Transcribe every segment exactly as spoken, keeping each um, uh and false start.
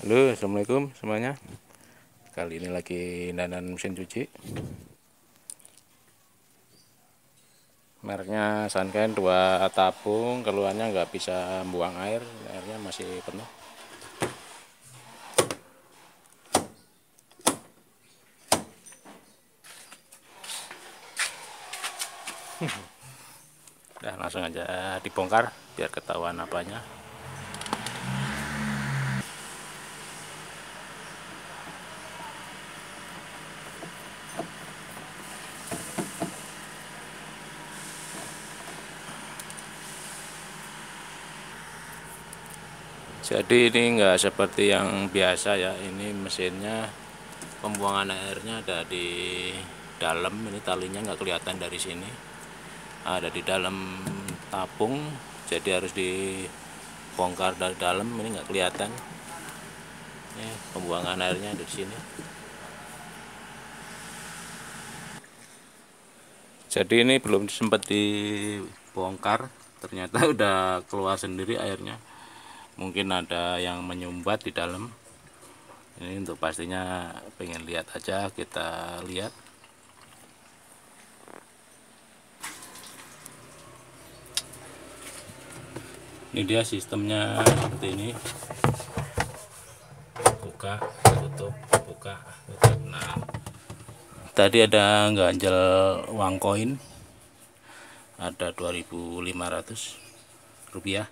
Halo, assalamualaikum semuanya. Kali ini lagi dandan mesin cuci. Mereknya Sunken dua tabung, keluarnya nggak bisa buang air, airnya masih penuh. Udah langsung aja dibongkar biar ketahuan apanya. Jadi ini enggak seperti yang biasa ya, ini mesinnya pembuangan airnya ada di dalam, ini talinya nggak kelihatan dari sini, ada di dalam tabung, jadi harus dibongkar dari dalam, ini nggak kelihatan. Ini pembuangan airnya ada di sini. Jadi ini belum sempat dibongkar, ternyata udah keluar sendiri airnya. Mungkin ada yang menyumbat di dalam. Ini untuk pastinya pengen lihat aja, kita lihat. Ini dia sistemnya seperti ini. Buka, tutup, buka, tutup. Nah, tadi ada ganjel uang koin. Ada dua ribu lima ratus rupiah.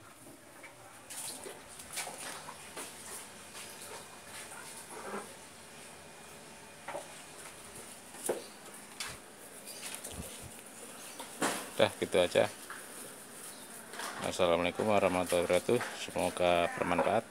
Udah gitu aja. Assalamualaikum warahmatullahi wabarakatuh. Semoga bermanfaat.